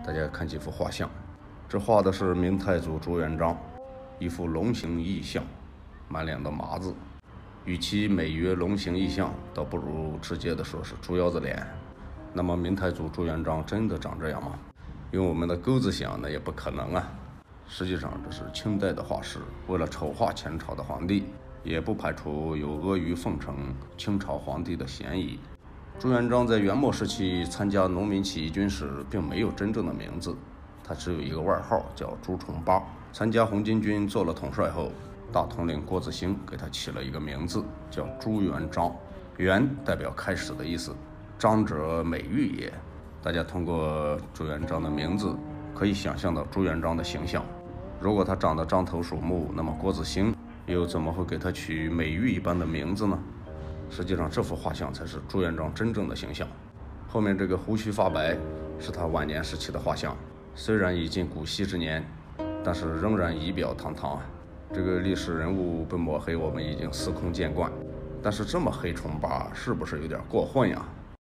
大家看几幅画像，这画的是明太祖朱元璋，一副龙形异象，满脸的麻子。与其美曰龙形异象，倒不如直接的说是猪腰子脸。那么明太祖朱元璋真的长这样吗？用我们的钩子想，那也不可能啊。实际上这是清代的画师为了丑化前朝的皇帝，也不排除有阿谀奉承清朝皇帝的嫌疑。朱元璋在元末时期参加农民起义军时，并没有真正的名字，他只有一个外号叫朱重八。参加红巾军做了统帅后，大统领郭子兴给他起了一个名字，叫朱元璋。元代表开始的意思，璋者美誉也。大家通过朱元璋的名字，可以想象到朱元璋的形象。如果他长得獐头鼠目，那么郭子兴又怎么会给他取美玉一般的名字呢？实际上，这幅画像才是朱元璋真正的形象。后面这个胡须发白是他晚年时期的画像，虽然已近古稀之年，但是仍然仪表堂堂啊。这个历史人物被抹黑，我们已经司空见惯，但是这么黑重八是不是有点过分呀？